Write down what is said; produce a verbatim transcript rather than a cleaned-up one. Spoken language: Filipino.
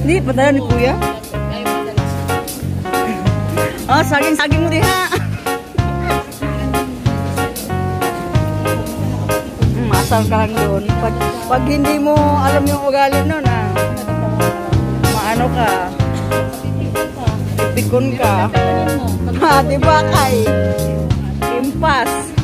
Hindi, padala ni Kuya. Oh, saging-saging mo diha. Masal ka lang doon. Pag, pag hindi mo alam yung ugali nun, ah, maano ka, ipikon ka. Ha, diba kay? Impas.